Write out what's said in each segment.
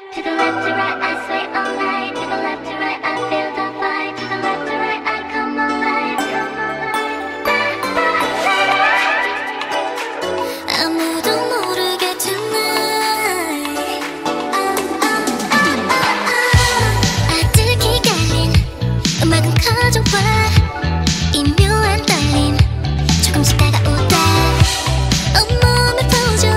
To the left, to right, I sway all night. To the left, to right, I feel the vibe. To the left, to right, I come alive. 아무도 모르게 tonight. 아득히 깔린 음악은 커져와. 이 묘한 떨림 조금씩 다가오다. 온몸을 퍼줘.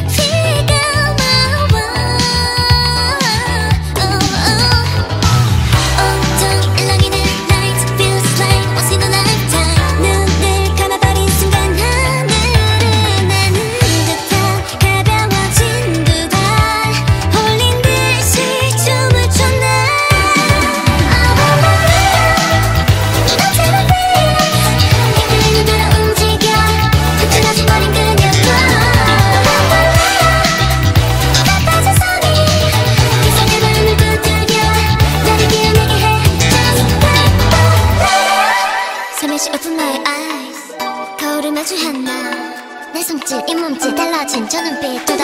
Open my eyes 거울을 마주한 나 내 손짓 이 몸짓 달라진 저 눈빛